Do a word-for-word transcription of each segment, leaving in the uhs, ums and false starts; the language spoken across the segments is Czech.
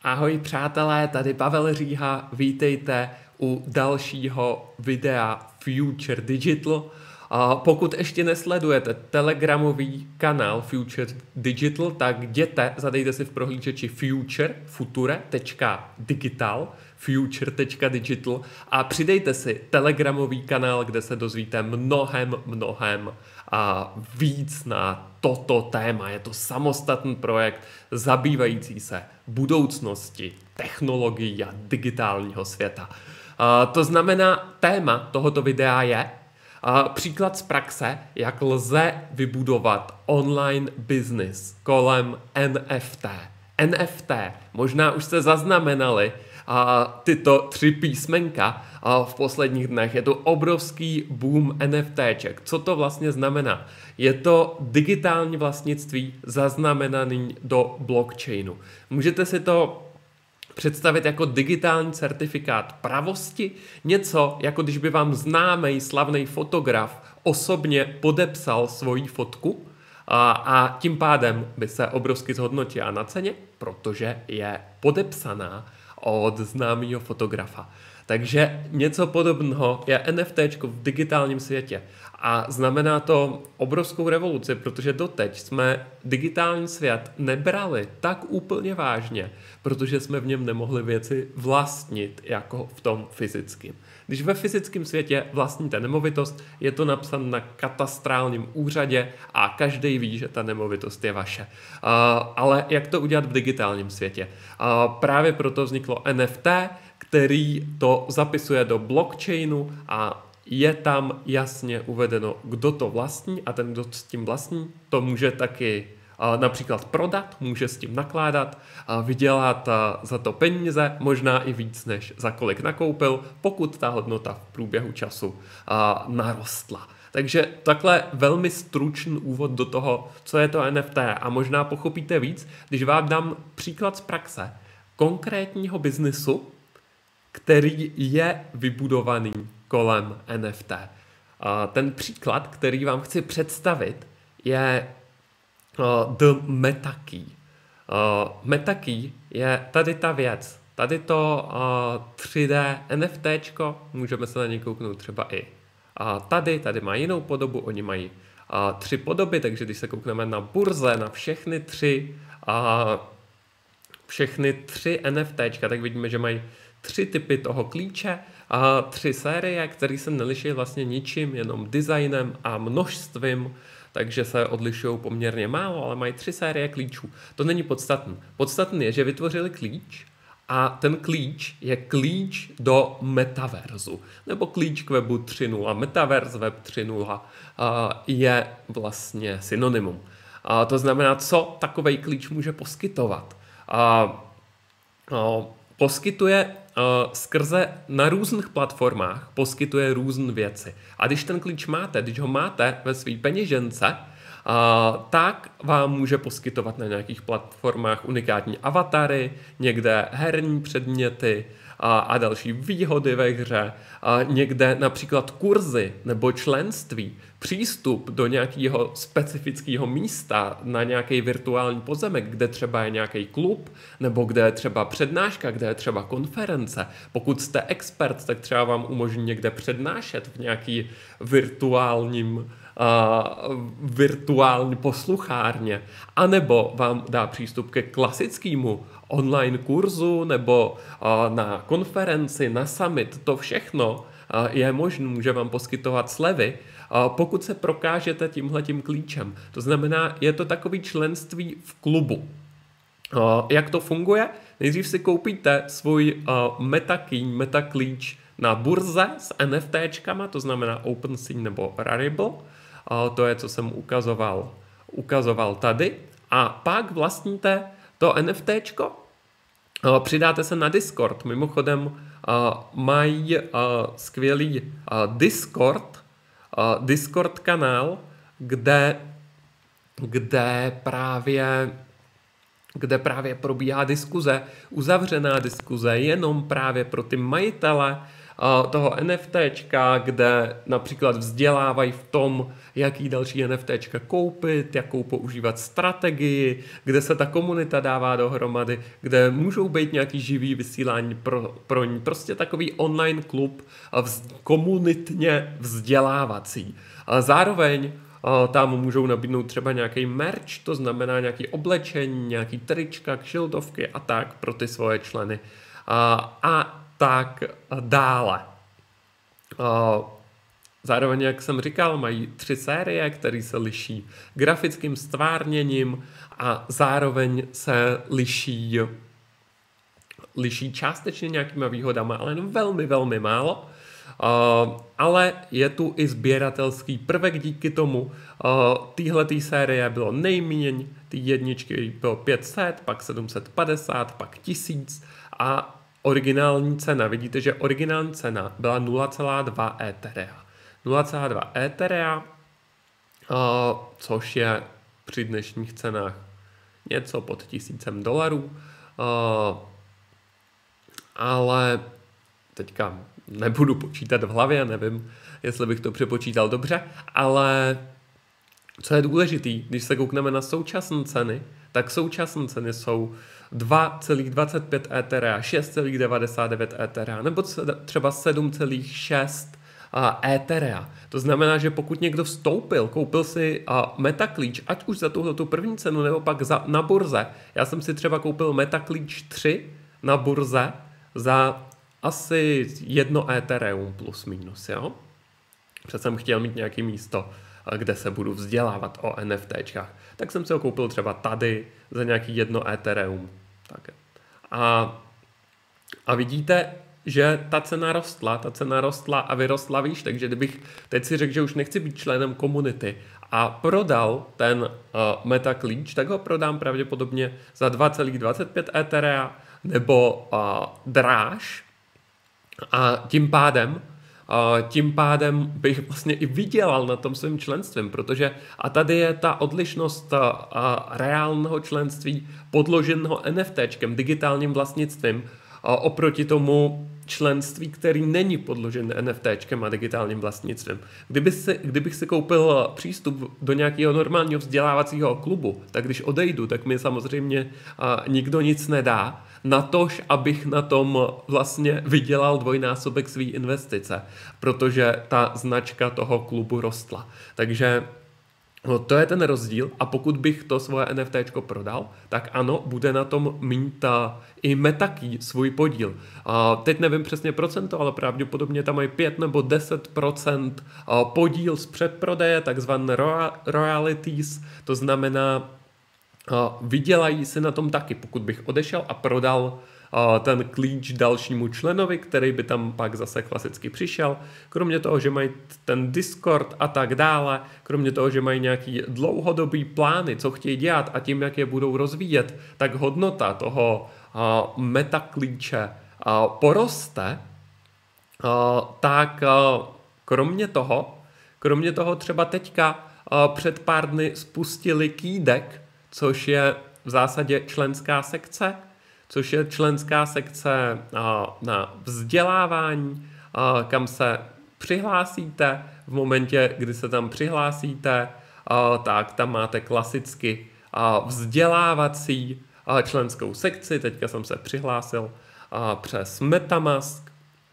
Ahoj přátelé, tady Pavel Říha, vítejte u dalšího videa Future Digital. A pokud ještě nesledujete telegramový kanál Future Digital, tak jděte, zadejte si v prohlížeči future, future.digital, future.digital a přidejte si telegramový kanál, kde se dozvíte mnohem, mnohem a víc na toto téma. Je to samostatný projekt zabývající se budoucnosti, technologií a digitálního světa. A to znamená, téma tohoto videa je a příklad z praxe, jak lze vybudovat online business kolem N F T. N F T, možná už jste zaznamenali a tyto tři písmenka a v posledních dnech. Je to obrovský boom NFTček. Co to vlastně znamená? Je to digitální vlastnictví zaznamenaný do blockchainu. Můžete si to představit jako digitální certifikát pravosti, něco jako když by vám známý slavný fotograf osobně podepsal svoji fotku a, a tím pádem by se obrovsky zhodnotila na ceně, protože je podepsaná od známého fotografa. Takže něco podobného je NFTčko v digitálním světě. A znamená to obrovskou revoluci, protože doteď jsme digitální svět nebrali tak úplně vážně, protože jsme v něm nemohli věci vlastnit jako v tom fyzickém. Když ve fyzickém světě vlastníte nemovitost, je to napsané na katastrálním úřadě a každý ví, že ta nemovitost je vaše. Uh, ale jak to udělat v digitálním světě? Uh, právě proto vzniklo N F T, který to zapisuje do blockchainu a je tam jasně uvedeno, kdo to vlastní a ten, kdo s tím vlastní, to může taky uh, například prodat, může s tím nakládat, uh, vydělat uh, za to peníze, možná i víc, než za kolik nakoupil, pokud ta hodnota v průběhu času uh, narostla. Takže takhle velmi stručný úvod do toho, co je to N F T a možná pochopíte víc, když vám dám příklad z praxe konkrétního biznisu, který je vybudovaný kolem N F T. A ten příklad, který vám chci představit, je uh, The MetaKey. Uh, MetaKey je tady ta věc. Tady to uh, tři dé NFTčko, můžeme se na něj kouknout třeba i uh, tady, tady má jinou podobu, oni mají uh, tři podoby, takže když se koukneme na burze, na všechny tři, uh, všechny tři NFTčka, tak vidíme, že mají tři typy toho klíče a tři série, které se neliší vlastně ničím, jenom designem a množstvím, takže se odlišují poměrně málo, ale mají tři série klíčů. To není podstatný. Podstatný je, že vytvořili klíč a ten klíč je klíč do metaverzu, nebo klíč k webu tři tečka nula. Metaverse web tři tečka nula je vlastně synonymum. A to znamená, co takovej klíč může poskytovat. A, a, poskytuje Uh, skrze na různých platformách poskytuje různé věci. A když ten klíč máte, když ho máte ve své peněžence, uh, tak vám může poskytovat na nějakých platformách unikátní avatary, někde herní předměty a, a další výhody ve hře, a někde například kurzy nebo členství, přístup do nějakého specifického místa na nějaký virtuální pozemek, kde třeba je nějaký klub, nebo kde je třeba přednáška, kde je třeba konference. Pokud jste expert, tak třeba vám umožní někde přednášet v nějaký virtuálním uh, virtuální posluchárně, anebo vám dá přístup ke klasickému online kurzu nebo uh, na konferenci, na summit. To všechno uh, je možné, může vám poskytovat slevy, uh, pokud se prokážete tímhletím klíčem. To znamená, je to takový členství v klubu. Uh, jak to funguje? Nejdřív si koupíte svůj uh, MetaKey, MetaKlíč na burze s NFTčkama, to znamená OpenSea nebo Rarible. Uh, to je, co jsem ukazoval, ukazoval tady. A pak vlastníte to NFTčko, uh, přidáte se na Discord. Mimochodem uh, mají uh, skvělý uh, Discord, uh, Discord kanál, kde, kde právě kde právě probíhá diskuze, uzavřená diskuze jenom právě pro ty majitele toho NFTčka, kde například vzdělávají v tom, jaký další NFTčka koupit, jakou používat strategii, kde se ta komunita dává dohromady, kde můžou být nějaký živý vysílání pro, pro ní. Prostě takový online klub vz, komunitně vzdělávací. A zároveň tam můžou nabídnout třeba nějaký merch, to znamená nějaký oblečení, nějaký trička, kšiltovky a tak pro ty svoje členy. A, a tak dále. Zároveň, jak jsem říkal, mají tři série, které se liší grafickým stvárněním a zároveň se liší, liší částečně nějakýma výhodama, ale jen velmi, velmi málo. Uh, ale je tu i sběratelský prvek díky tomu. Uh, Týhletý série bylo nejméně, ty jedničky bylo pět set, pak sedm set padesát, pak tisíc a originální cena, vidíte, že originální cena byla nula celá dva Etherea. nula celá dva Etherea, uh, což je při dnešních cenách něco pod tisícem dolarů. Uh, ale teďka nebudu počítat v hlavě, nevím, jestli bych to přepočítal dobře, ale co je důležitý, když se koukneme na současné ceny, tak současné ceny jsou dva celá dvacet pět Etherea, šest celá devadesát devět Etherea, nebo třeba sedm celá šest Etherea. To znamená, že pokud někdo vstoupil, koupil si MetaCleach, ať už za tuhletu první cenu, nebo pak za, na burze. Já jsem si třeba koupil MetaCleach tři na burze za asi jedno Ethereum plus minus, jo? Protože jsem chtěl mít nějaké místo, kde se budu vzdělávat o NFTčkách. Tak jsem si ho koupil třeba tady za nějaký jedno Ethereum. Tak. A, a vidíte, že ta cena rostla, ta cena rostla a vyrostla výš, takže kdybych teď si řekl, že už nechci být členem komunity a prodal ten uh, MetaCleach, tak ho prodám pravděpodobně za dva celá dvacet pět Etherea nebo uh, dráž a tím pádem Uh, tím pádem bych vlastně i vydělal na tom svým členstvím, protože a tady je ta odlišnost uh, uh, reálného členství podloženého NFTčkem, digitálním vlastnictvím, uh, oproti tomu členství, který není podložen NFTčkem a digitálním vlastnictvím. Kdyby si, kdybych si koupil přístup do nějakého normálního vzdělávacího klubu, tak když odejdu, tak mi samozřejmě uh, nikdo nic nedá, natož, abych na tom vlastně vydělal dvojnásobek své investice, protože ta značka toho klubu rostla. Takže no, to je ten rozdíl a pokud bych to svoje NFTčko prodal, tak ano, bude na tom mít ta, i MetaKey svůj podíl. A teď nevím přesně procento, ale pravděpodobně tam mají pět nebo deset procent podíl z předprodeje, takzvané royalties, to znamená, vydělají si na tom taky, pokud bych odešel a prodal ten klíč dalšímu členovi, který by tam pak zase klasicky přišel. Kromě toho, že mají ten Discord a tak dále, kromě toho, že mají nějaký dlouhodobý plány, co chtějí dělat a tím, jak je budou rozvíjet, tak hodnota toho MetaCleache poroste, tak kromě toho, kromě toho třeba teďka před pár dny spustili Kýdek, což je v zásadě členská sekce, což je členská sekce na vzdělávání, kam se přihlásíte. V momentě, kdy se tam přihlásíte, tak tam máte klasicky vzdělávací členskou sekci. Teďka jsem se přihlásil přes MetaMask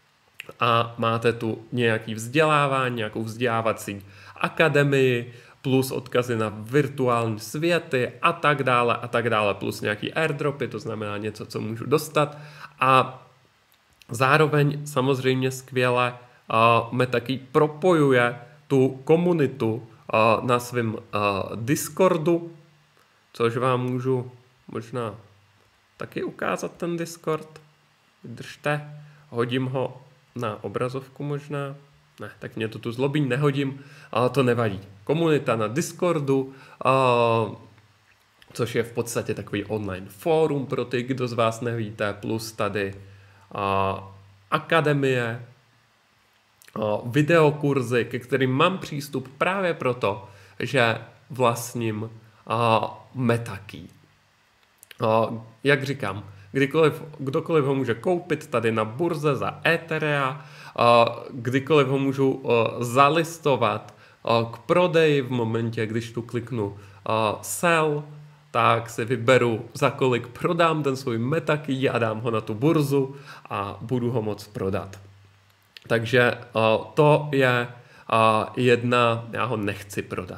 a máte tu nějaký vzdělávání, nějakou vzdělávací akademii, plus odkazy na virtuální světy a tak dále a tak dále, plus nějaký airdropy, to znamená něco, co můžu dostat a zároveň samozřejmě skvěle uh, MetaKey propojuje tu komunitu uh, na svém uh, Discordu, což vám můžu možná taky ukázat ten Discord. Vydržte, hodím ho na obrazovku možná. Ne, tak mě to tu zlobí, nehodím, ale to nevadí. Komunita na Discordu, uh, což je v podstatě takový online fórum pro ty, kdo z vás nevíte, plus tady uh, akademie, uh, videokurzy, ke kterým mám přístup právě proto, že vlastním uh, MetaKey. Uh, jak říkám, Kdykoliv, kdokoliv ho může koupit tady na burze za Etherea, kdykoliv ho můžu zalistovat k prodeji v momentě, když tu kliknu sell, tak si vyberu, za kolik prodám ten svůj MetaKey a dám ho na tu burzu a budu ho moct prodat. Takže to je jedna, já ho nechci prodat.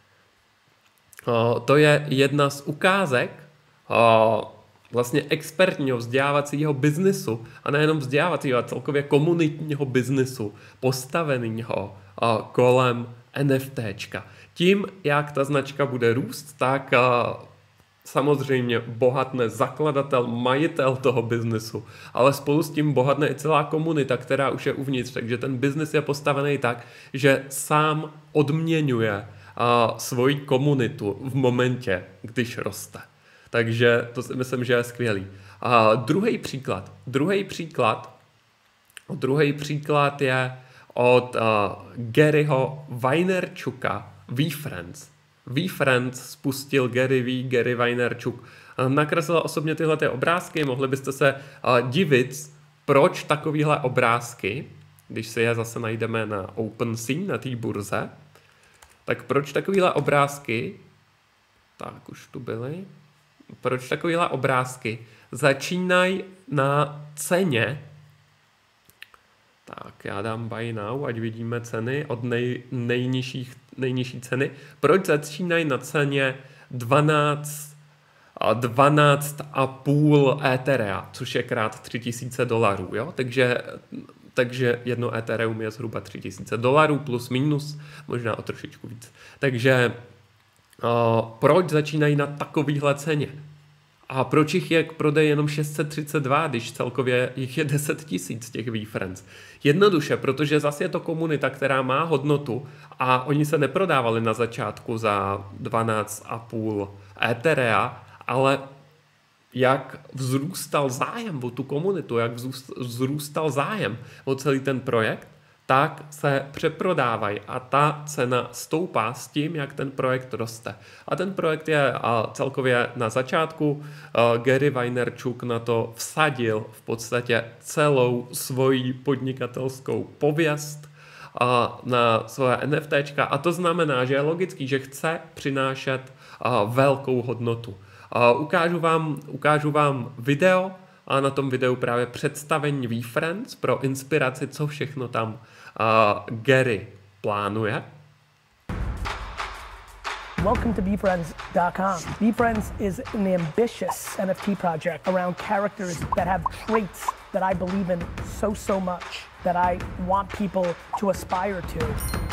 To je jedna z ukázek vlastně expertního vzdělávacího biznisu a nejenom vzdělávacího, ale celkově komunitního biznisu postaveného kolem NFTčka. Tím, jak ta značka bude růst, tak samozřejmě bohatne zakladatel, majitel toho biznesu, ale spolu s tím bohatne i celá komunita, která už je uvnitř, takže ten biznis je postavený tak, že sám odměňuje a, svoji komunitu v momentě, když roste. Takže to si myslím, že je skvělý. A druhý příklad. Druhý příklad, druhý příklad je od uh, Garyho Vaynerchuka, VeeFriends. VeeFriends spustil Gary V, Gary Vaynerchuk. Nakreslil osobně tyhle ty obrázky, mohli byste se uh, divit, proč takovýhle obrázky, když si je zase najdeme na OpenSea, na té burze, tak proč takovýhle obrázky, tak už tu byly, proč takovýhle obrázky začínají na ceně, tak já dám buy now, ať vidíme ceny od nej, nejnižších, nejnižší ceny, proč začínají na ceně dvanáct a půl Etherea, což je krát tři tisíce dolarů, jo, takže Takže jedno Ethereum je zhruba tři tisíce dolarů plus minus, možná o trošičku víc. Takže uh, proč začínají na takovýhle ceně? A proč jich je k prodeji jenom šest set třicet dva, když celkově jich je deset tisíc těch VeeFriends? Jednoduše, protože zase je to komunita, která má hodnotu a oni se neprodávali na začátku za dvanáct a půl Etherea, ale jak vzrůstal zájem o tu komunitu, jak vzrůstal zájem o celý ten projekt, tak se přeprodávají a ta cena stoupá s tím, jak ten projekt roste. A ten projekt je celkově na začátku. Gary Vaynerchuk na to vsadil v podstatě celou svoji podnikatelskou pověst na svoje NFTčka a to znamená, že je logický, že chce přinášet velkou hodnotu. Uh, ukážu, vám, ukážu vám video a na tom videu právě představení VeeFriends pro inspiraci, co všechno tam uh, Gary plánuje. Welcome to VeeFriends dot com. VeeFriends is an ambitious N F T project around characters that have traits that I believe in so, so much that I want people to aspire to.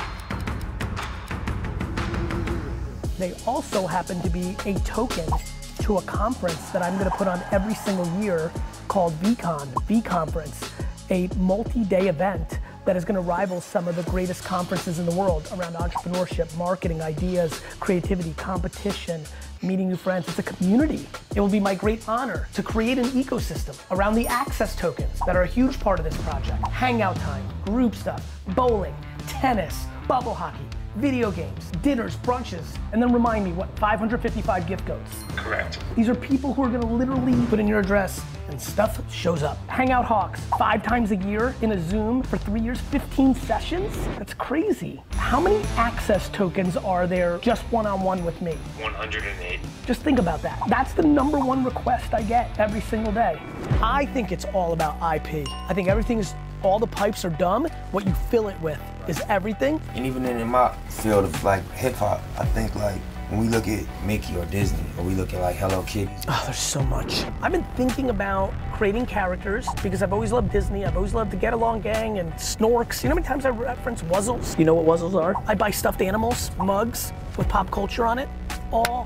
They also happen to be a token to a conference that I'm going to put on every single year called VCon, V-Conference, a multi-day event that is going to rival some of the greatest conferences in the world around entrepreneurship, marketing, ideas, creativity, competition, meeting new friends. It's a community. It will be my great honor to create an ecosystem around the access tokens that are a huge part of this project. Hangout time, group stuff, bowling, tennis, bubble hockey, video games, dinners, brunches, and then remind me, what, five hundred fifty-five gift codes? Correct. These are people who are gonna literally put in your address and stuff shows up. Hangout Hawks, five times a year in a Zoom for three years, fifteen sessions? That's crazy. How many access tokens are there just one-on-one with me? one hundred eight. Just think about that. That's the number one request I get every single day. I think it's all about I P. I think everything is, all the pipes are dumb. What you fill it with is everything. And even in my field of like hip hop, I think like when we look at Mickey or Disney, or we look at like Hello Kitty. Oh, there's so much. I've been thinking about creating characters because I've always loved Disney. I've always loved the Get Along Gang and Snorks. You know how many times I reference Wuzzles? You know what Wuzzles are? I buy stuffed animals, mugs with pop culture on it, all.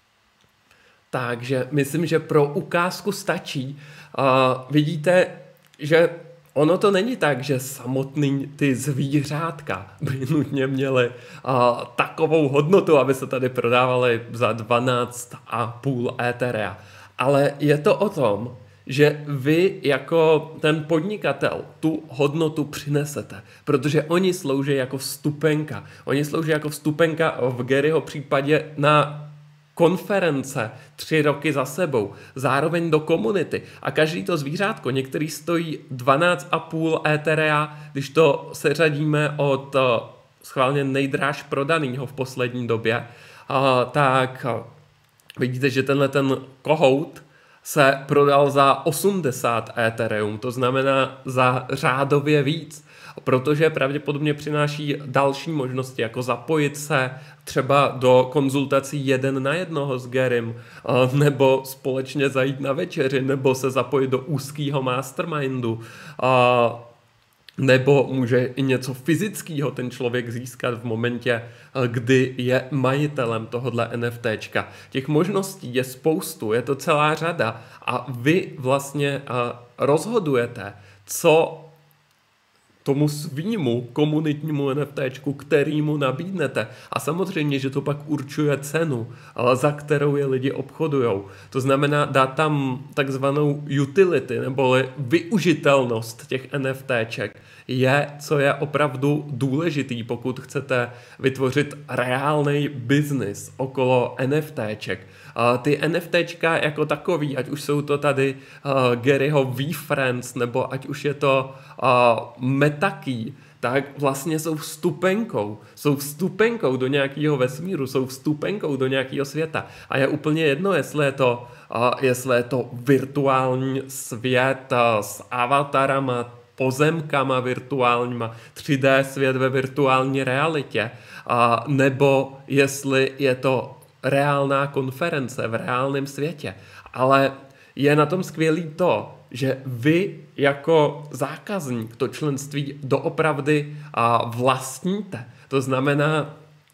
Takže myslím, že pro ukázku stačí. Uh, vidíte, že ono to není tak, že samotný ty zvířátka by nutně měly uh, takovou hodnotu, aby se tady prodávaly za dvanáct a půl Etherea. Ale je to o tom, že vy jako ten podnikatel tu hodnotu přinesete, protože oni slouží jako vstupenka. Oni slouží jako vstupenka v Garyho případě na konference tři roky za sebou, zároveň do komunity a každý to zvířátko, některý stojí dvanáct a půl Etherea, když to seřadíme od schválně nejdráž prodanýho v poslední době, tak vidíte, že tenhle ten kohout se prodal za osmdesát Ethereum, to znamená za řádově víc, protože pravděpodobně přináší další možnosti, jako zapojit se třeba do konzultací jeden na jednoho s Garym, nebo společně zajít na večeři, nebo se zapojit do úzkého mastermindu, nebo může i něco fyzického ten člověk získat v momentě, kdy je majitelem tohohle NFTčka. Těch možností je spoustu, je to celá řada a vy vlastně rozhodujete, co tomu svýmu komunitnímu NFTčku, kterýmu nabídnete. A samozřejmě, že to pak určuje cenu, za kterou je lidi obchodujou. To znamená dát tam takzvanou utility, nebo využitelnost těch NFTček je, co je opravdu důležitý, pokud chcete vytvořit reálný biznis okolo NFTček. Ty NFTčka jako takový, ať už jsou to tady uh, Garyho VeeFriends, nebo ať už je to uh, Metakey, tak vlastně jsou vstupenkou. Jsou vstupenkou do nějakého vesmíru, jsou vstupenkou do nějakého světa. A je úplně jedno, jestli je to, uh, jestli je to virtuální svět uh, s avatarama, pozemkama virtuálníma, tři dé svět ve virtuální realitě, uh, nebo jestli je to reálná konference v reálném světě. Ale je na tom skvělý to, že vy jako zákazník to členství doopravdy vlastníte. To znamená,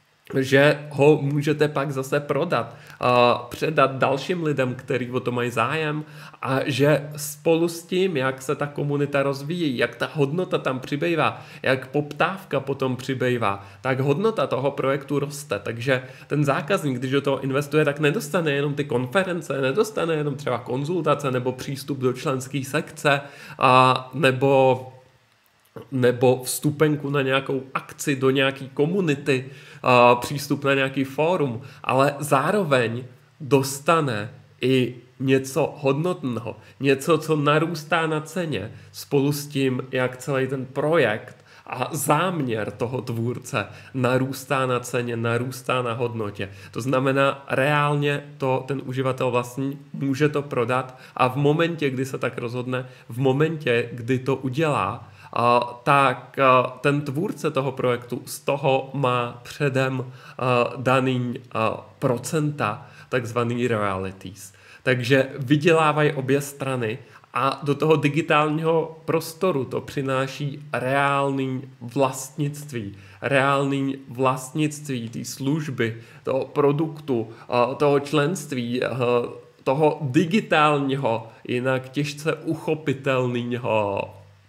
že ho můžete pak zase prodat, předat dalším lidem, kteří o to mají zájem a že spolu s tím, jak se ta komunita rozvíjí, jak ta hodnota tam přibývá, jak poptávka potom přibývá, tak hodnota toho projektu roste. Takže ten zákazník, když do toho investuje, tak nedostane jenom ty konference, nedostane jenom třeba konzultace nebo přístup do členské sekce a nebo nebo vstupenku na nějakou akci do nějaký komunity, přístup na nějaký fórum, ale zároveň dostane i něco hodnotného, něco, co narůstá na ceně spolu s tím, jak celý ten projekt a záměr toho tvůrce narůstá na ceně, narůstá na hodnotě. To znamená, reálně to ten uživatel vlastní, může to prodat a v momentě, kdy se tak rozhodne, v momentě, kdy to udělá, Uh, tak uh, ten tvůrce toho projektu z toho má předem uh, daný uh, procenta, takzvaný royalties. Takže vydělávají obě strany a do toho digitálního prostoru to přináší reálný vlastnictví. Reálný vlastnictví té služby, toho produktu, uh, toho členství, uh, toho digitálního, jinak těžce uchopitelného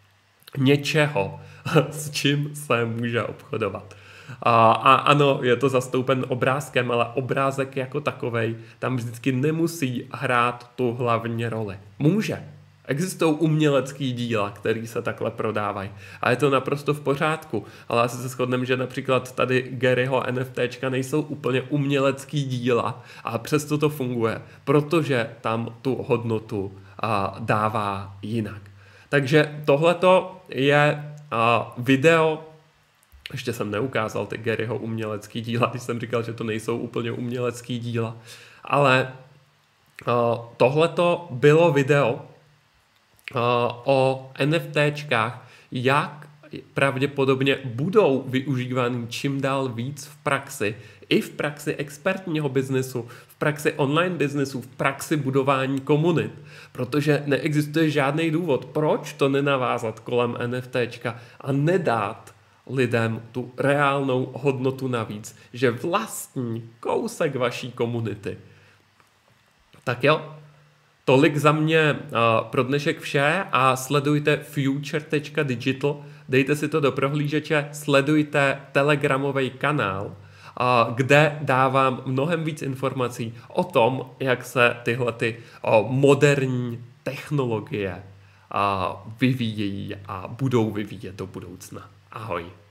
něčeho, s čím se může obchodovat. A, a ano, je to zastoupen obrázkem, ale obrázek jako takovej tam vždycky nemusí hrát tu hlavní roli. Může. Existují umělecký díla, které se takhle prodávají. A je to naprosto v pořádku. Ale asi se shodneme, že například tady Garyho NFTčka nejsou úplně umělecký díla a přesto to funguje, protože tam tu hodnotu a, dává jinak. Takže tohleto je uh, video, ještě jsem neukázal ty Garyho umělecký díla, když jsem říkal, že to nejsou úplně umělecký díla, ale uh, tohleto bylo video uh, o NFTčkách, jak pravděpodobně budou využívány čím dál víc v praxi, i v praxi expertního biznesu, v praxi online biznesu, v praxi budování komunit. Protože neexistuje žádný důvod, proč to nenavázat kolem NFTčka a nedát lidem tu reálnou hodnotu navíc, že vlastní kousek vaší komunity. Tak jo, tolik za mě uh, pro dnešek vše a sledujte future tečka digital, dejte si to do prohlížeče, sledujte telegramový kanál, kde dávám mnohem víc informací o tom, jak se tyhle ty moderní technologie vyvíjejí a budou vyvíjet do budoucna. Ahoj.